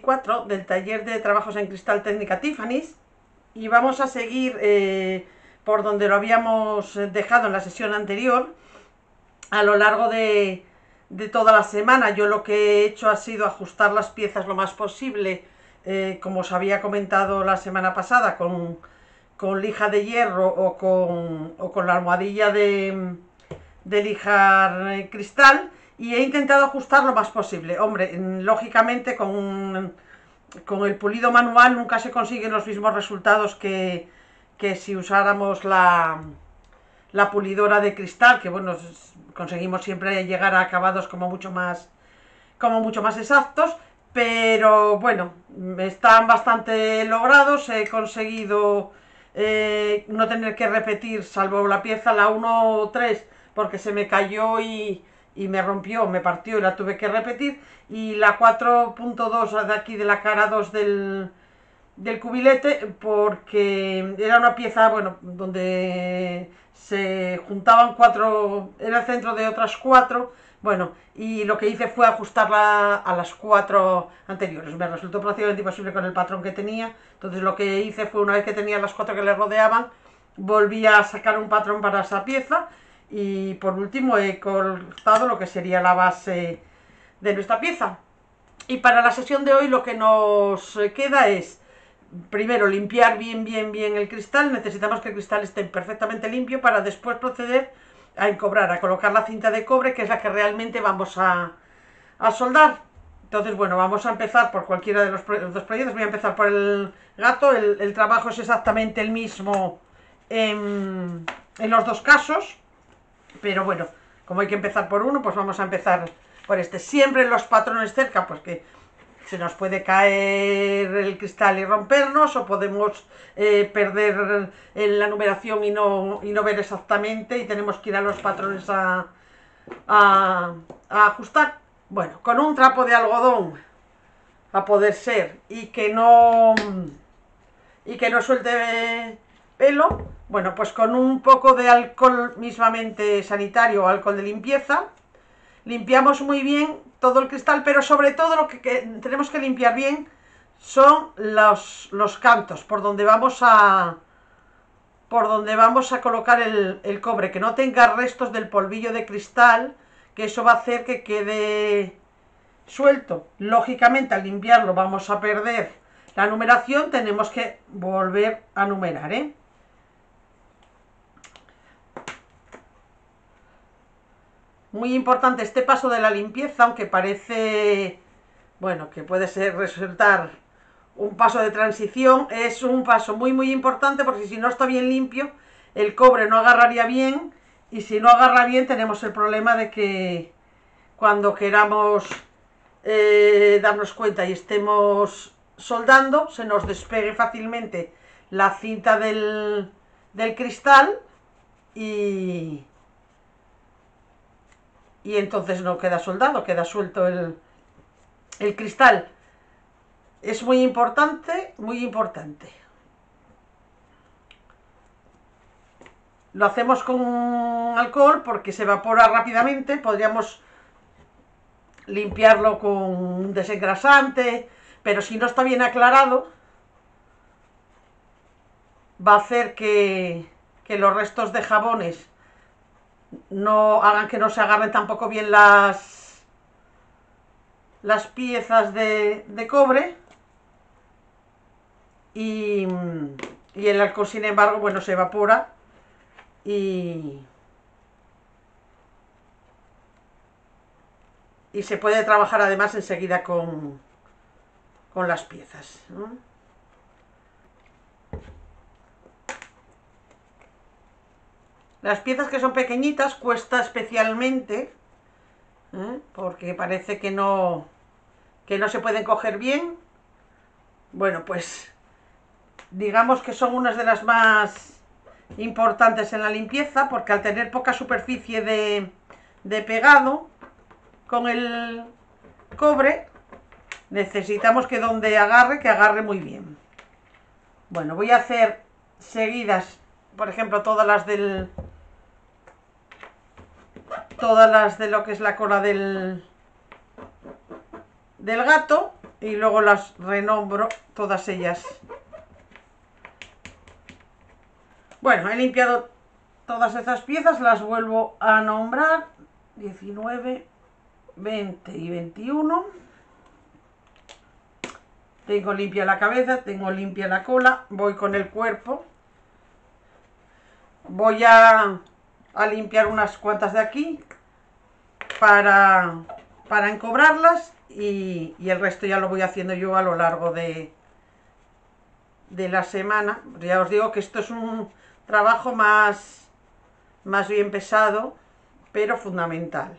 4 del taller de trabajos en cristal técnica Tiffany's y vamos a seguir por donde lo habíamos dejado en la sesión anterior. A lo largo de toda la semana yo lo que he hecho ha sido ajustar las piezas lo más posible, como os había comentado la semana pasada, con lija de hierro o con la almohadilla de lijar cristal, y he intentado ajustar lo más posible. Hombre, lógicamente con el pulido manual nunca se consiguen los mismos resultados que si usáramos la pulidora de cristal, que bueno, conseguimos siempre llegar a acabados como mucho más exactos, pero bueno, están bastante logrados. He conseguido no tener que repetir, salvo la pieza, la 1-3, porque se me cayó y me rompió, me partió y la tuve que repetir, y la 4.2 de aquí de la cara 2 del cubilete, porque era una pieza, bueno, donde se juntaban 4, era el centro de otras 4, bueno, y lo que hice fue ajustarla a las 4 anteriores. Me resultó prácticamente imposible con el patrón que tenía, entonces lo que hice fue, una vez que tenía las 4 que le rodeaban, volví a sacar un patrón para esa pieza, y por último he cortado lo que sería la base de nuestra pieza. Y para la sesión de hoy lo que nos queda es, primero, limpiar bien el cristal. Necesitamos que el cristal esté perfectamente limpio para después proceder a encobrar, a colocar la cinta de cobre, que es la que realmente vamos a soldar. Entonces, bueno, vamos a empezar por cualquiera de los dos proyectos. Voy a empezar por el gato. El trabajo es exactamente el mismo en los dos casos, pero bueno, como hay que empezar por uno, pues vamos a empezar por este. Siempre los patrones cerca, pues que se nos puede caer el cristal y rompernos, o podemos perder en la numeración y no ver exactamente, y tenemos que ir a los patrones a ajustar. Bueno, con un trapo de algodón, a poder ser, y que no suelte pelo. Bueno, pues con un poco de alcohol mismamente sanitario o alcohol de limpieza, limpiamos muy bien todo el cristal, pero sobre todo lo que tenemos que limpiar bien son los cantos, por donde vamos a colocar el cobre, que no tenga restos del polvillo de cristal, que eso va a hacer que quede suelto. Lógicamente, al limpiarlo vamos a perder la numeración, tenemos que volver a numerar, Muy importante este paso de la limpieza, aunque parece, bueno, que puede resultar un paso de transición. Es un paso muy importante, porque si no está bien limpio, el cobre no agarraría bien, y si no agarra bien tenemos el problema de que cuando queramos darnos cuenta y estemos soldando, se nos despegue fácilmente la cinta del cristal, y entonces no queda soldado, queda suelto el cristal. Es muy importante, Lo hacemos con alcohol porque se evapora rápidamente. Podríamos limpiarlo con un desengrasante, pero si no está bien aclarado, va a hacer que los restos de jabones no hagan que no se agarren tampoco bien las piezas de cobre, y el alcohol, sin embargo, bueno, se evapora y se puede trabajar además enseguida con las piezas, ¿no? Las piezas que son pequeñitas cuesta especialmente, porque parece que no se pueden coger bien. Bueno, pues digamos que son unas de las más importantes en la limpieza, porque al tener poca superficie de pegado con el cobre, necesitamos que donde agarre, que agarre muy bien. Bueno, voy a hacer seguidas, por ejemplo, todas las de lo que es la cola del gato, y luego las renombro todas ellas. Bueno, he limpiado todas estas piezas, las vuelvo a nombrar: 19, 20 y 21. Tengo limpia la cabeza, tengo limpia la cola, voy con el cuerpo. Voy a limpiar unas cuantas de aquí para encobrarlas, y el resto ya lo voy haciendo yo a lo largo de la semana. Ya os digo que esto es un trabajo más bien pesado, pero fundamental.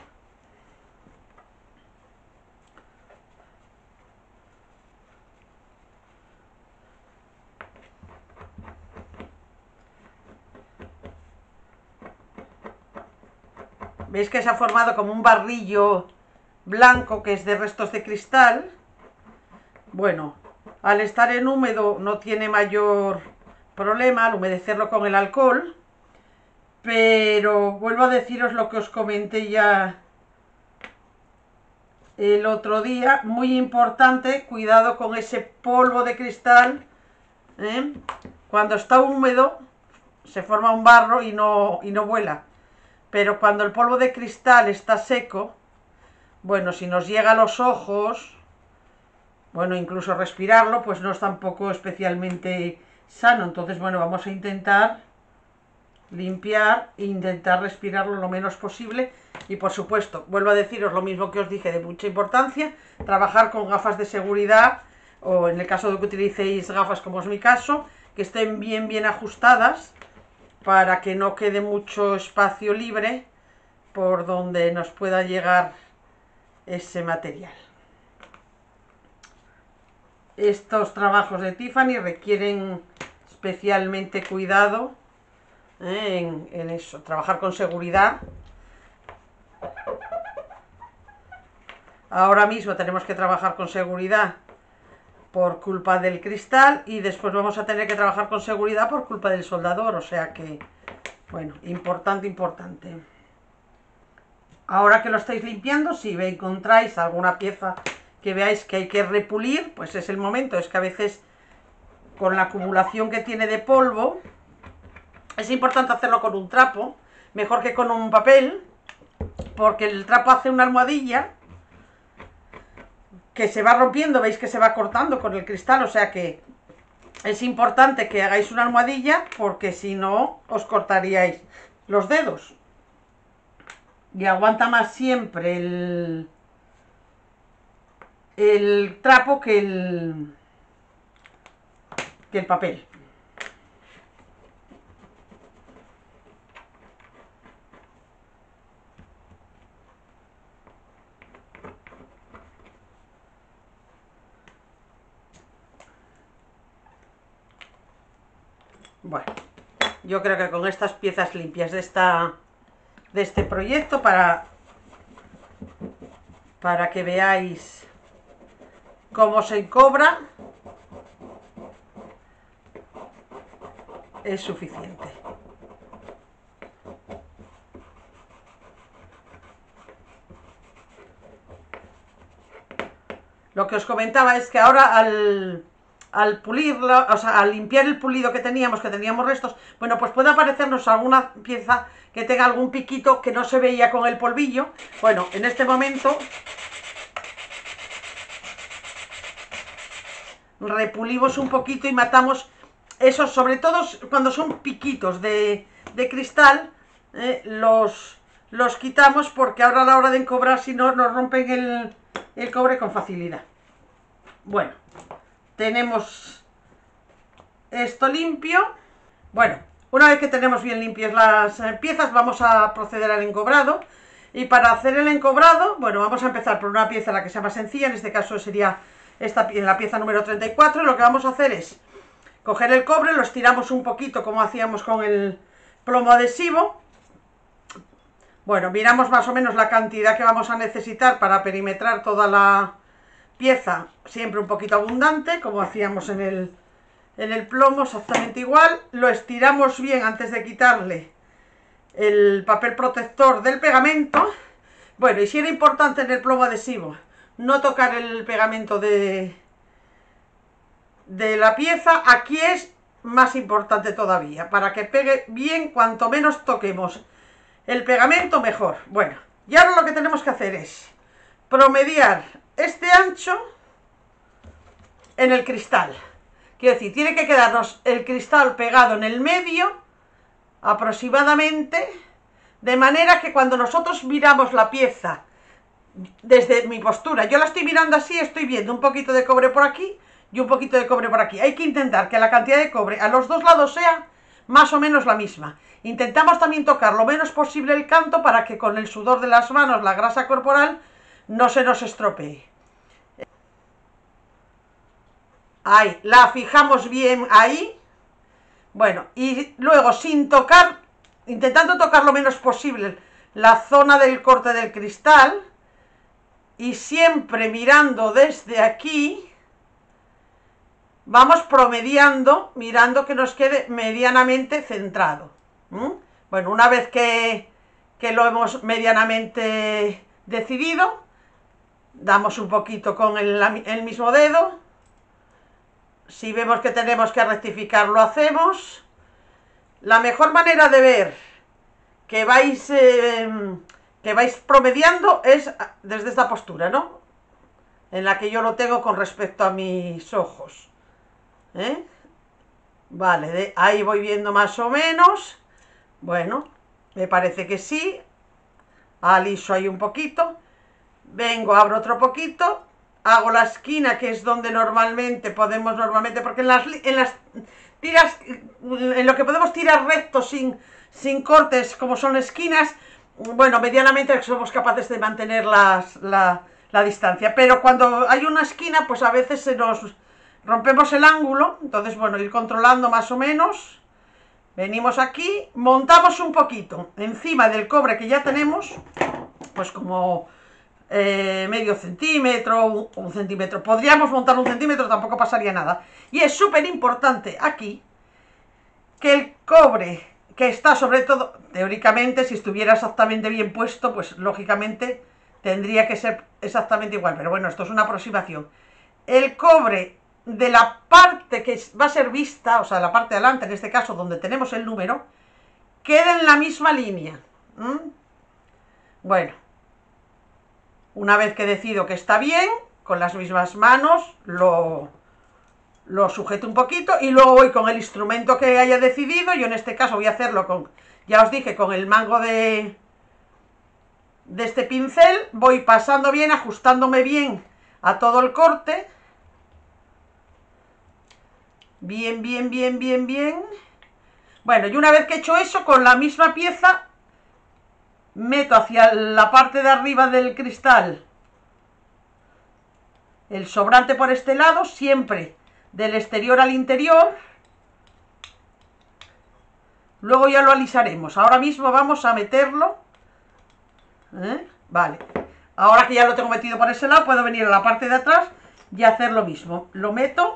¿Veis que se ha formado como un barrillo blanco que es de restos de cristal? Bueno, al estar en húmedo no tiene mayor problema al humedecerlo con el alcohol, pero vuelvo a deciros lo que os comenté ya el otro día: muy importante, cuidado con ese polvo de cristal, ¿eh? Cuando está húmedo se forma un barro y no vuela, pero cuando el polvo de cristal está seco, bueno, si nos llega a los ojos, bueno, incluso respirarlo, pues no es tampoco especialmente sano. Entonces, bueno, vamos a intentar limpiar e intentar respirarlo lo menos posible. Y por supuesto, vuelvo a deciros lo mismo que os dije, de mucha importancia, trabajar con gafas de seguridad, o en el caso de que utilicéis gafas como es mi caso, que estén bien ajustadas, para que no quede mucho espacio libre por donde nos pueda llegar ese material. Estos trabajos de Tiffany requieren especialmente cuidado, en eso, trabajar con seguridad. Ahora mismo tenemos que trabajar con seguridad por culpa del cristal, y después vamos a tener que trabajar con seguridad por culpa del soldador, o sea que, bueno, importante. Ahora que lo estáis limpiando, si encontráis alguna pieza que veáis que hay que repulir, pues es el momento. Es que a veces, con la acumulación que tiene de polvo, es importante hacerlo con un trapo, mejor que con un papel, porque el trapo hace una almohadilla que se va rompiendo, veis que se va cortando con el cristal, o sea que es importante que hagáis una almohadilla, porque si no os cortaríais los dedos. Y aguanta más siempre el trapo que el papel. Bueno, yo creo que con estas piezas limpias de este proyecto, para que veáis cómo se encobra, es suficiente. Lo que os comentaba es que ahora al pulirlo, o sea, al limpiar el pulido que teníamos restos, bueno, pues puede aparecernos alguna pieza que tenga algún piquito que no se veía con el polvillo. Bueno, en este momento repulimos un poquito y matamos esos, sobre todo cuando son piquitos de cristal, los quitamos, porque ahora a la hora de encobrar, si no, nos rompen el cobre con facilidad. Bueno, tenemos esto limpio. Bueno, una vez que tenemos bien limpias las piezas, vamos a proceder al encobrado. Y para hacer el encobrado, bueno, vamos a empezar por una pieza, la que sea más sencilla. En este caso sería la pieza número 34. Lo que vamos a hacer es coger el cobre, lo estiramos un poquito como hacíamos con el plomo adhesivo. Bueno, miramos más o menos la cantidad que vamos a necesitar para perimetrar toda la pieza, siempre un poquito abundante, como hacíamos en el plomo, exactamente igual. Lo estiramos bien antes de quitarle el papel protector del pegamento. Bueno, y si era importante en el plomo adhesivo, no tocar el pegamento de la pieza. Aquí es más importante todavía, para que pegue bien. Cuanto menos toquemos el pegamento, mejor. Bueno, y ahora lo que tenemos que hacer es promediar este ancho en el cristal. Quiero decir, tiene que quedarnos el cristal pegado en el medio aproximadamente, de manera que cuando nosotros miramos la pieza desde mi postura, yo la estoy mirando así, estoy viendo un poquito de cobre por aquí y un poquito de cobre por aquí. Hay que intentar que la cantidad de cobre a los dos lados sea más o menos la misma. Intentamos también tocar lo menos posible el canto para que con el sudor de las manos, la grasa corporal, no se nos estropee. Ahí, la fijamos bien ahí. Bueno, y luego sin tocar, intentando tocar lo menos posible la zona del corte del cristal, y siempre mirando desde aquí, vamos promediando, mirando que nos quede medianamente centrado. Bueno, una vez que lo hemos medianamente decidido, damos un poquito con el mismo dedo. Si vemos que tenemos que rectificar, lo hacemos. La mejor manera de ver que vais promediando es desde esta postura, ¿no? En la que yo lo tengo con respecto a mis ojos. Vale, ahí voy viendo más o menos. Bueno, me parece que sí. Aliso ahí un poquito. Vengo, abro otro poquito. Hago la esquina, que es donde normalmente podemos, porque en las tiras, en lo que podemos tirar recto sin cortes, como son esquinas, bueno, medianamente somos capaces de mantener la distancia. Pero cuando hay una esquina, pues a veces se nos rompemos el ángulo. Entonces, bueno, ir controlando más o menos. Venimos aquí, montamos un poquito encima del cobre que ya tenemos, pues como medio centímetro, un centímetro. Podríamos montar un centímetro, tampoco pasaría nada. Y es súper importante aquí que el cobre que está, sobre todo, teóricamente, si estuviera exactamente bien puesto, pues lógicamente tendría que ser exactamente igual. Pero bueno, esto es una aproximación. El cobre de la parte que va a ser vista, o sea, la parte de adelante, en este caso, donde tenemos el número, queda en la misma línea. Bueno, una vez que decido que está bien, con las mismas manos lo sujeto un poquito y luego voy con el instrumento que haya decidido. Yo en este caso voy a hacerlo con, ya os dije, con el mango de este pincel. Voy pasando bien, ajustándome bien a todo el corte. Bien, bien, bien, bien, bien. Bueno, y una vez que he hecho eso, con la misma pieza meto hacia la parte de arriba del cristal el sobrante por este lado, siempre del exterior al interior. Luego ya lo alisaremos. Ahora mismo vamos a meterlo. Vale. Ahora que ya lo tengo metido por ese lado, puedo venir a la parte de atrás y hacer lo mismo. Lo meto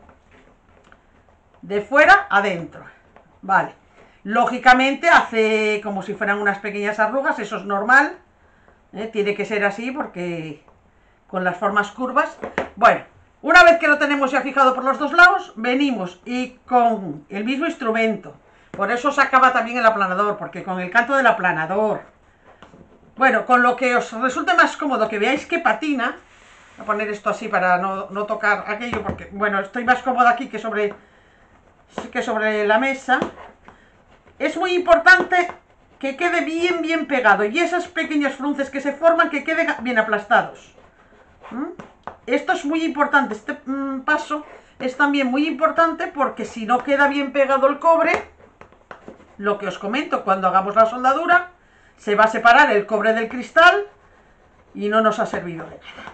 de fuera adentro. Vale. Lógicamente hace como si fueran unas pequeñas arrugas, eso es normal. Tiene que ser así porque con las formas curvas. Bueno, una vez que lo tenemos ya fijado por los dos lados, venimos y con el mismo instrumento. Por eso se acaba también el aplanador, porque con el canto del aplanador, bueno, con lo que os resulte más cómodo, que veáis que patina. Voy a poner esto así para no tocar aquello, porque, bueno, estoy más cómoda aquí que sobre la mesa. Es muy importante que quede bien, bien pegado, y esas pequeñas frunces que se forman, que queden bien aplastados. Esto es muy importante, este paso es también muy importante, porque si no queda bien pegado el cobre, lo que os comento, cuando hagamos la soldadura, se va a separar el cobre del cristal y no nos ha servido de nada.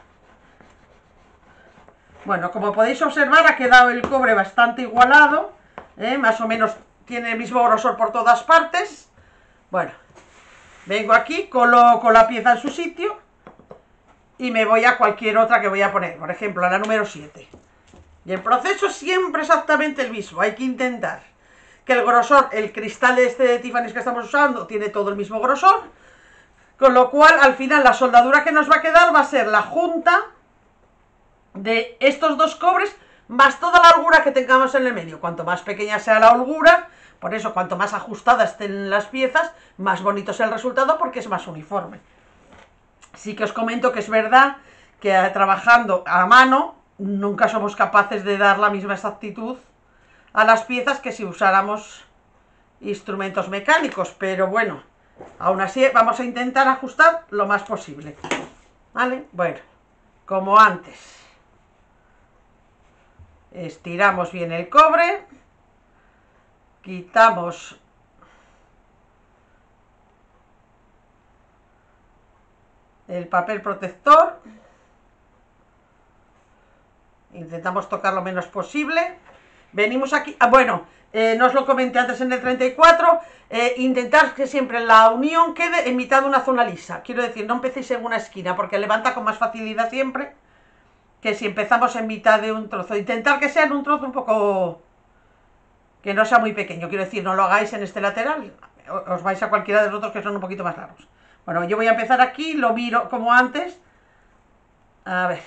Bueno, como podéis observar, ha quedado el cobre bastante igualado, más o menos tiene el mismo grosor por todas partes. Bueno, vengo aquí, coloco la pieza en su sitio y me voy a cualquier otra que voy a poner, por ejemplo a la número 7. Y el proceso es siempre exactamente el mismo. Hay que intentar que el grosor, el cristal de Tiffany's que estamos usando, tiene todo el mismo grosor. Con lo cual, al final, la soldadura que nos va a quedar va a ser la junta de estos dos cobres más toda la holgura que tengamos en el medio. Cuanto más pequeña sea la holgura, por eso cuanto más ajustadas estén las piezas, más bonito es el resultado porque es más uniforme. Sí que os comento que es verdad que trabajando a mano nunca somos capaces de dar la misma exactitud a las piezas que si usáramos instrumentos mecánicos, pero bueno, aún así vamos a intentar ajustar lo más posible, ¿vale? Bueno, como antes, estiramos bien el cobre, quitamos el papel protector, intentamos tocar lo menos posible, venimos aquí, no os lo comenté antes en el 34, intentar que siempre la unión quede en mitad de una zona lisa, quiero decir, no empecéis en una esquina porque levanta con más facilidad siempre que si empezamos en mitad de un trozo, intentar que sea en un trozo un poco, que no sea muy pequeño, quiero decir, no lo hagáis en este lateral, os vais a cualquiera de los otros que son un poquito más largos. Bueno, yo voy a empezar aquí, lo miro como antes, a ver,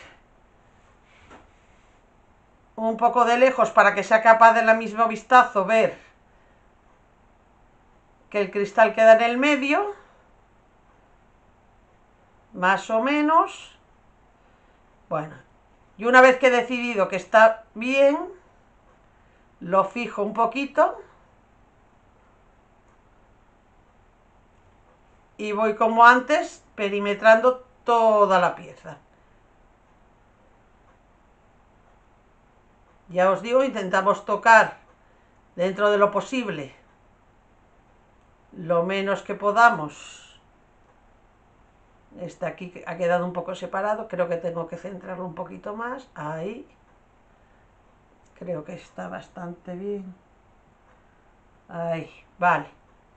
un poco de lejos para que sea capaz de la mismo vistazo ver que el cristal queda en el medio, más o menos. Bueno, y una vez que he decidido que está bien, lo fijo un poquito y voy como antes perimetrando toda la pieza. Ya os digo, intentamos tocar dentro de lo posible lo menos que podamos. Este aquí ha quedado un poco separado, creo que tengo que centrarlo un poquito más, ahí. Creo que está bastante bien. Ahí, vale.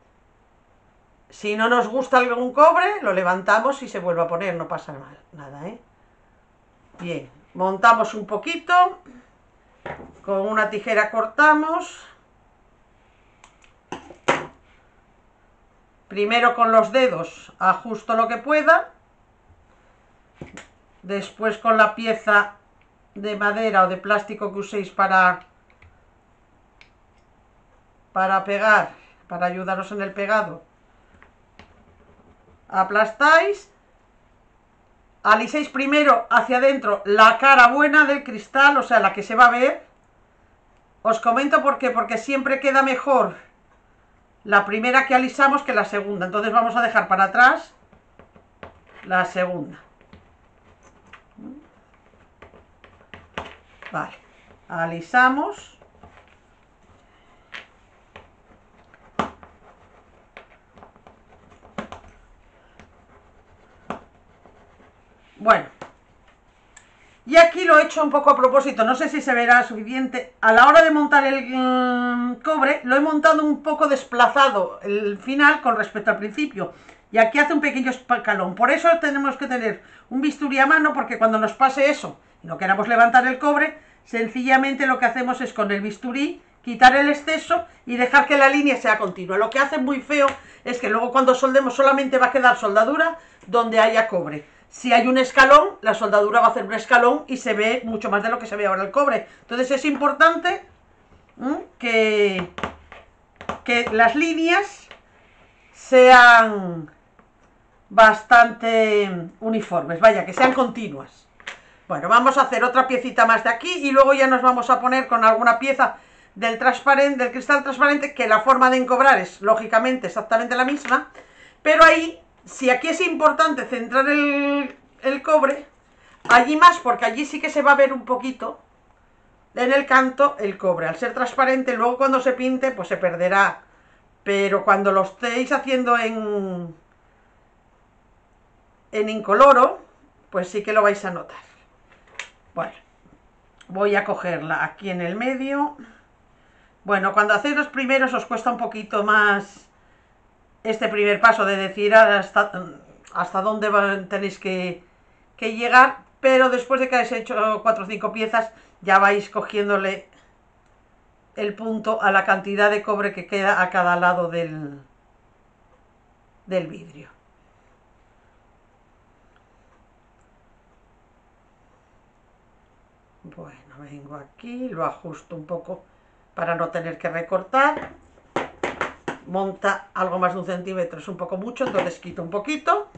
Si no nos gusta algún cobre, lo levantamos y se vuelve a poner, no pasa nada, ¿eh? Bien, montamos un poquito, con una tijera cortamos. Primero con los dedos ajusto lo que pueda, después con la pieza de madera o de plástico que uséis para pegar, para ayudaros en el pegado, aplastáis, aliséis primero hacia adentro la cara buena del cristal, o sea, la que se va a ver. Os comento por qué, porque siempre queda mejor la primera que alisamos que la segunda, entonces vamos a dejar para atrás la segunda. Vale, alisamos. Bueno, y aquí lo he hecho un poco a propósito, no sé si se verá suficiente. A la hora de montar el cobre, lo he montado un poco desplazado el final con respecto al principio. Y aquí hace un pequeño escalón. Por eso tenemos que tener un bisturí a mano, porque cuando nos pase eso y no queramos levantar el cobre, sencillamente lo que hacemos es con el bisturí quitar el exceso y dejar que la línea sea continua. Lo que hace muy feo es que luego cuando soldemos solamente va a quedar soldadura donde haya cobre. Si hay un escalón, la soldadura va a hacer un escalón y se ve mucho más de lo que se ve ahora el cobre. Entonces es importante que las líneas sean bastante uniformes, vaya, que sean continuas. Bueno, vamos a hacer otra piecita más de aquí y luego ya nos vamos a poner con alguna pieza del cristal transparente, que la forma de encobrar es lógicamente exactamente la misma, pero ahí, si aquí es importante centrar el cobre, allí más, porque allí sí que se va a ver un poquito en el canto el cobre. Al ser transparente, luego cuando se pinte, pues se perderá, pero cuando lo estéis haciendo en incoloro, pues sí que lo vais a notar. Bueno, voy a cogerla aquí en el medio. Bueno, cuando hacéis los primeros os cuesta un poquito más este primer paso de decir hasta dónde tenéis que llegar, pero después de que hayáis hecho 4 o 5 piezas ya vais cogiéndole el punto a la cantidad de cobre que queda a cada lado del vidrio. Bueno, vengo aquí, lo ajusto un poco para no tener que recortar. Monta algo más de 1 centímetro, es un poco mucho, entonces quito un poquito.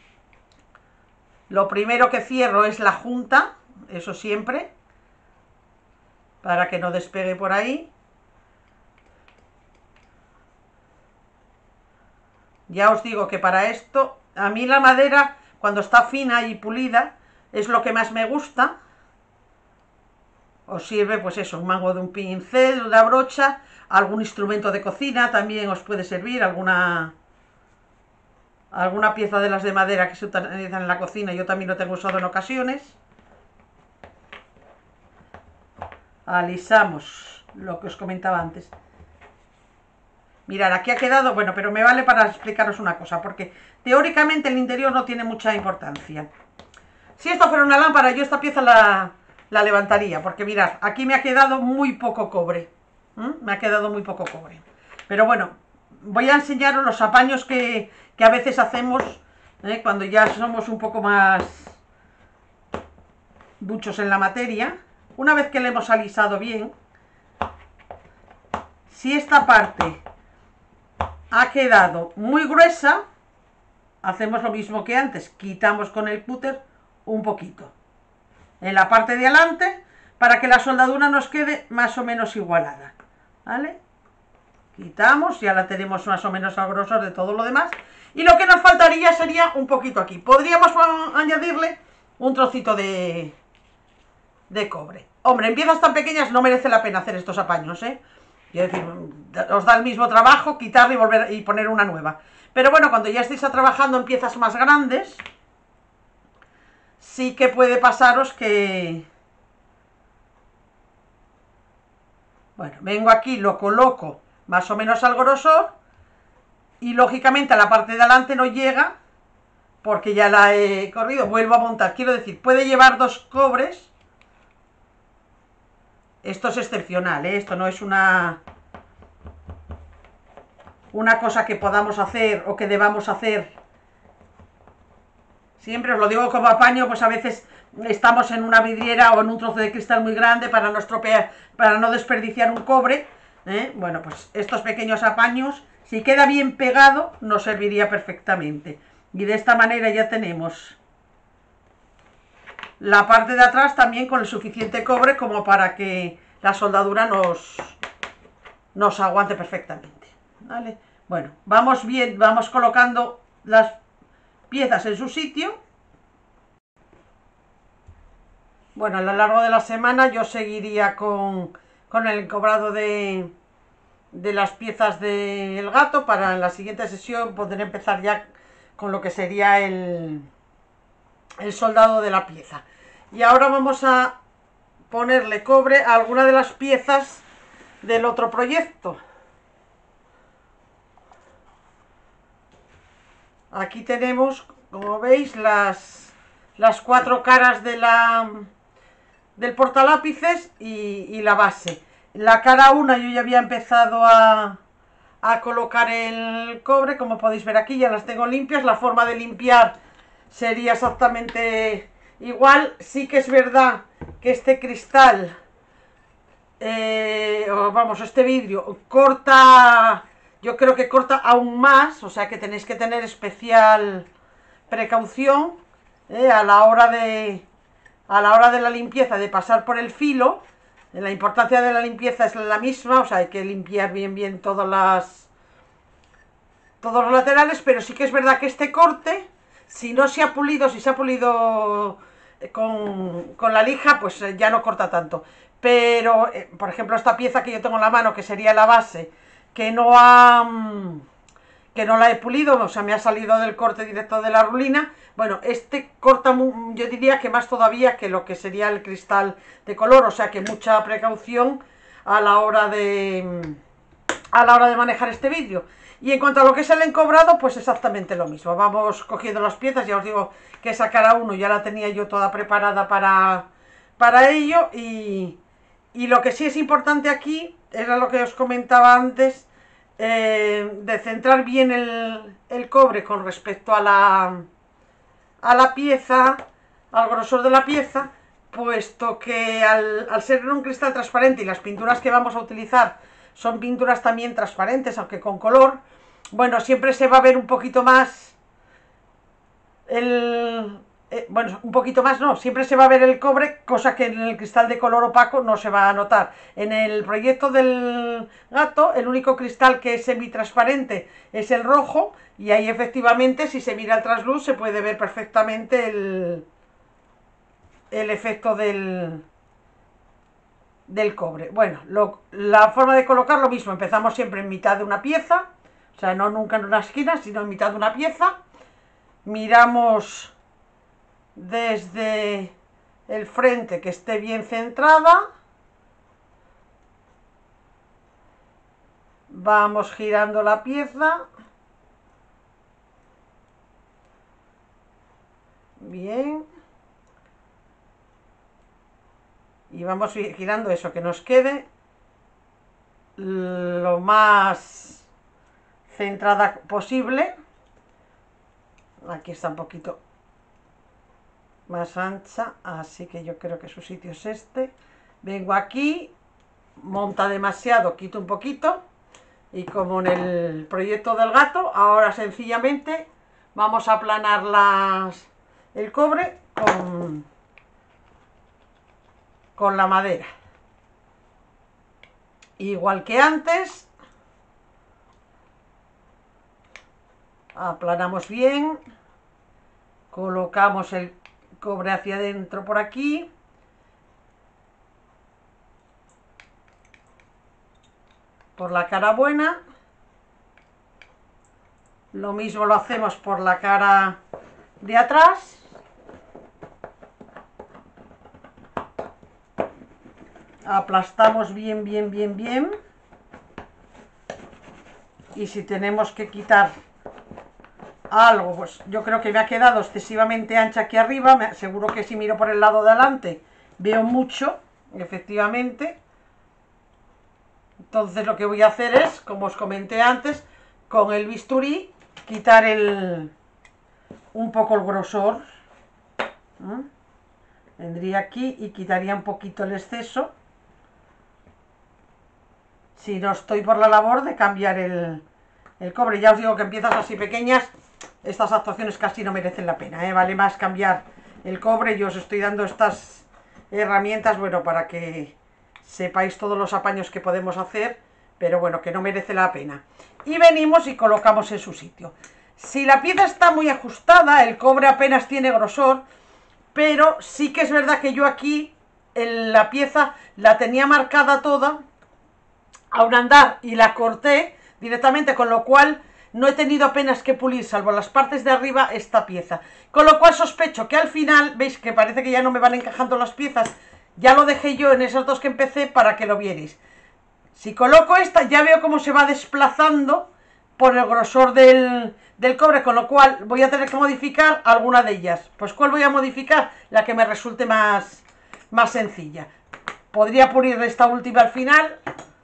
Lo primero que cierro es la junta, eso siempre, para que no despegue por ahí. Ya os digo que para esto, a mí la madera, cuando está fina y pulida, es lo que más me gusta. Os sirve, pues eso, un mango de un pincel, una brocha, algún instrumento de cocina también os puede servir, alguna pieza de las de madera que se utilizan en la cocina, yo también lo tengo usado en ocasiones. Alisamos lo que os comentaba antes. Mirad, aquí ha quedado, bueno, pero me vale para explicaros una cosa, porque teóricamente el interior no tiene mucha importancia. Si esto fuera una lámpara, yo esta pieza la levantaría, porque mirad, aquí me ha quedado muy poco cobre. Me ha quedado muy poco cobre. Pero bueno, voy a enseñaros los apaños que a veces hacemos cuando ya somos un poco más duchos en la materia. Una vez que le hemos alisado bien, si esta parte ha quedado muy gruesa, hacemos lo mismo que antes, quitamos con el cúter un poquito en la parte de adelante para que la soldadura nos quede más o menos igualada, ¿vale? Quitamos, ya la tenemos más o menos al grosor de todo lo demás, y lo que nos faltaría sería un poquito aquí. Podríamos añadirle un trocito de cobre. Hombre, en piezas tan pequeñas no merece la pena hacer estos apaños, ¿eh? Es decir, os da el mismo trabajo quitarle y volver y poner una nueva. Pero bueno, cuando ya estéis trabajando en piezas más grandes, sí que puede pasaros que... Bueno, vengo aquí, lo coloco más o menos al grosor y lógicamente a la parte de adelante no llega porque ya la he corrido. Vuelvo a montar, quiero decir, puede llevar 2 cobres. Esto es excepcional, ¿eh? Esto no es una cosa que podamos hacer o que debamos hacer. Siempre os lo digo como apaño, pues a veces estamos en una vidriera o en un trozo de cristal muy grande para no estropear, para no desperdiciar un cobre. Bueno, pues estos pequeños apaños, si queda bien pegado, nos serviría perfectamente. Y de esta manera ya tenemos la parte de atrás también con el suficiente cobre como para que la soldadura nos aguante perfectamente, ¿vale? Bueno, vamos bien, vamos colocando las piezas en su sitio. Bueno, a lo largo de la semana yo seguiría con el encobrado de las piezas del gato para en la siguiente sesión poder empezar ya con lo que sería el soldado de la pieza. Y ahora vamos a ponerle cobre a alguna de las piezas del otro proyecto. Aquí tenemos, como veis, las 4 caras de del portalápices y la base. La cara 1 yo ya había empezado a colocar el cobre, como podéis ver aquí, ya las tengo limpias. La forma de limpiar sería exactamente igual. Sí que es verdad que este cristal, este vidrio, corta, yo creo que corta aún más, o sea que tenéis que tener especial precaución a la hora de la limpieza, de pasar por el filo. La importancia de la limpieza es la misma, o sea, hay que limpiar bien todos los laterales, pero sí que es verdad que este corte, si no se ha pulido, si se ha pulido con la lija, pues ya no corta tanto. Pero, por ejemplo, esta pieza que yo tengo en la mano, que sería la base, que no la he pulido, o sea, me ha salido del corte directo de la rulina. Bueno, este corta, yo diría que más todavía que lo que sería el cristal de color, o sea que mucha precaución a la hora de manejar este vidrio. Y en cuanto a lo que es el encobrado, pues exactamente lo mismo. Vamos cogiendo las piezas, ya os digo que esa cara 1 ya la tenía yo toda preparada para ello. Y lo que sí es importante aquí, era lo que os comentaba antes, de centrar bien el cobre con respecto a la pieza, al grosor de la pieza, puesto que al ser un cristal transparente y las pinturas que vamos a utilizar son pinturas también transparentes, aunque con color, bueno, siempre se va a ver un poquito más bueno, un poquito más no, siempre se va a ver el cobre, cosa que en el cristal de color opaco no se va a notar. En el proyecto del gato, el único cristal que es semitransparente es el rojo, y ahí efectivamente, si se mira el trasluz, se puede ver perfectamente el efecto del cobre. Bueno, la forma de colocar lo mismo, empezamos siempre en mitad de una pieza, o sea, no nunca en una esquina, sino en mitad de una pieza. Miramos desde el frente que esté bien centrada, vamos girando la pieza, bien, y vamos girando eso, que nos quede lo más centrada posible. Aquí está un poquito más ancha, así que yo creo que su sitio es este. Vengo aquí, monta demasiado, quito un poquito, y como en el proyecto del gato, ahora sencillamente vamos a aplanar el cobre con la madera. Igual que antes, aplanamos bien, colocamos el cobre hacia adentro por aquí, por la cara buena, lo mismo lo hacemos por la cara de atrás, aplastamos bien, bien, bien, bien, y si tenemos que quitar algo, pues yo creo que me ha quedado excesivamente ancha aquí arriba, seguro que si miro por el lado de adelante veo mucho, efectivamente. Entonces lo que voy a hacer es, como os comenté antes, con el bisturí quitar un poco el grosor. Vendría aquí y quitaría un poquito el exceso, si no estoy por la labor de cambiar el cobre. Ya os digo que en piezas así pequeñas estas actuaciones casi no merecen la pena, vale más cambiar el cobre. Yo os estoy dando estas herramientas, bueno, para que sepáis todos los apaños que podemos hacer, pero bueno, que no merece la pena. Y venimos y colocamos en su sitio. Si la pieza está muy ajustada, el cobre apenas tiene grosor, pero sí que es verdad que yo aquí la pieza la tenía marcada toda a un andar y la corté directamente, con lo cual no he tenido apenas que pulir, salvo las partes de arriba, esta pieza. Con lo cual sospecho que al final, veis que parece que ya no me van encajando las piezas, ya lo dejé yo en esas dos que empecé para que lo vierais. Si coloco esta, ya veo cómo se va desplazando por el grosor del cobre, con lo cual voy a tener que modificar alguna de ellas. Pues ¿cuál voy a modificar? La que me resulte más sencilla. Podría pulir esta última al final,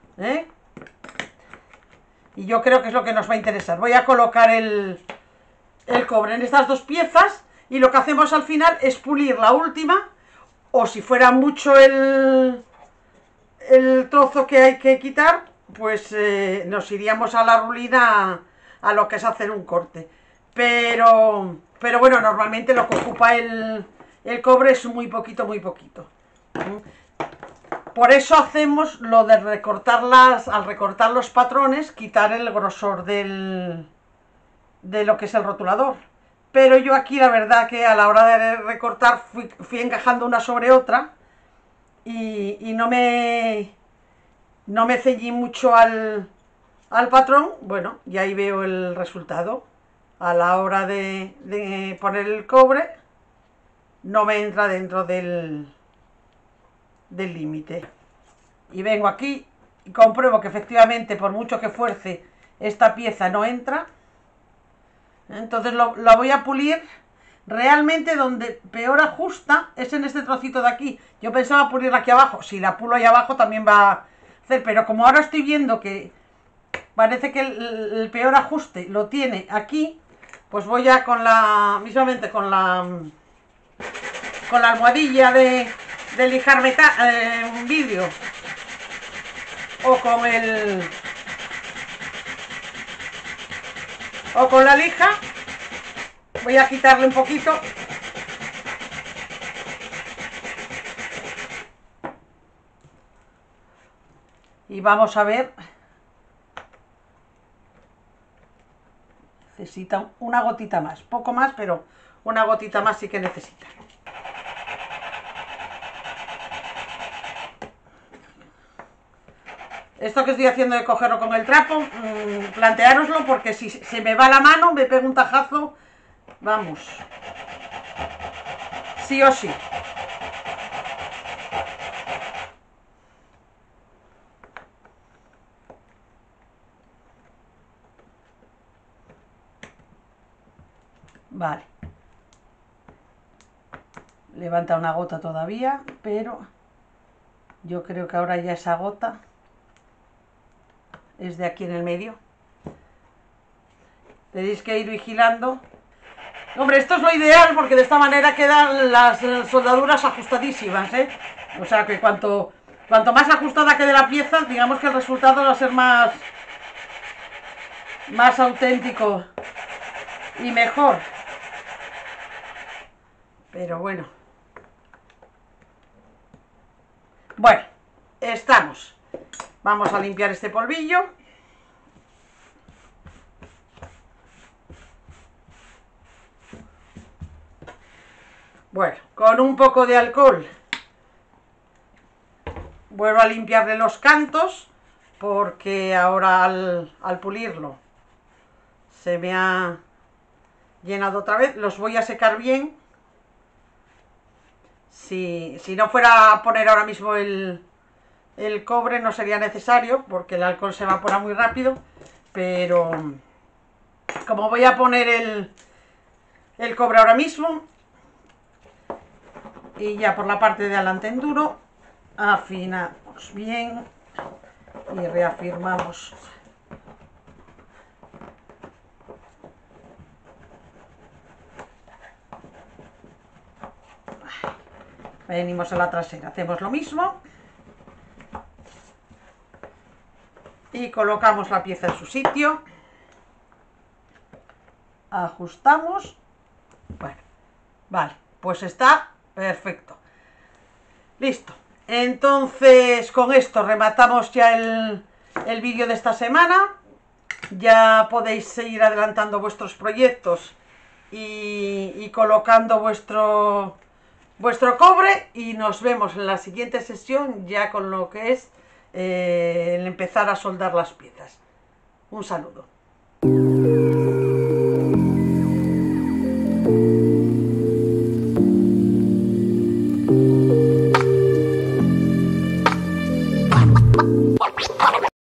y yo creo que es lo que nos va a interesar. Voy a colocar el cobre en estas dos piezas, y lo que hacemos al final es pulir la última, o si fuera mucho el trozo que hay que quitar, pues nos iríamos a la rulina a lo que es hacer un corte. Pero bueno, normalmente lo que ocupa el cobre es muy poquito, muy poquito. Por eso hacemos lo de recortarlas, al recortar los patrones, quitar el grosor de lo que es el rotulador. Pero yo aquí la verdad que a la hora de recortar fui encajando una sobre otra, y no me ceñí mucho al patrón. Bueno, y ahí veo el resultado. A la hora de poner el cobre, no me entra dentro del límite. Y vengo aquí y compruebo que efectivamente, por mucho que fuerce, esta pieza no entra. Entonces la voy a pulir. Realmente donde peor ajusta es en este trocito de aquí. Yo pensaba pulirla aquí abajo. Si la pulo ahí abajo también va a hacer, pero como ahora estoy viendo que parece que el peor ajuste lo tiene aquí, pues voy a mismamente con la almohadilla de de lijar vidrio o con la lija, voy a quitarle un poquito. Y vamos a ver. Necesita una gotita más, poco más, pero una gotita más sí que necesita. Esto que estoy haciendo de cogerlo con el trapo, planteároslo, porque si se me va la mano, me pego un tajazo, vamos, sí o sí. Vale. Levanta una gota todavía, pero yo creo que ahora ya esa gota es de aquí en el medio. Tenéis que ir vigilando. Hombre, esto es lo ideal porque de esta manera quedan las soldaduras ajustadísimas, ¿eh? O sea que cuanto más ajustada quede la pieza, digamos que el resultado va a ser más auténtico y mejor. Pero bueno. Bueno, estamos. Vamos a limpiar este polvillo. Bueno, con un poco de alcohol vuelvo a limpiarle los cantos, porque ahora al pulirlo se me ha llenado otra vez. Los voy a secar bien. Si no fuera a poner ahora mismo el cobre, no sería necesario, porque el alcohol se evapora muy rápido, pero como voy a poner el cobre ahora mismo, y ya por la parte de adelante en duro, afinamos bien y reafirmamos. Venimos a la trasera, hacemos lo mismo y colocamos la pieza en su sitio, ajustamos. Bueno, vale, pues está perfecto, listo. Entonces con esto rematamos ya el vídeo de esta semana. Ya podéis seguir adelantando vuestros proyectos y colocando vuestro cobre, y nos vemos en la siguiente sesión ya con lo que es el empezar a soldar las piezas. Un saludo.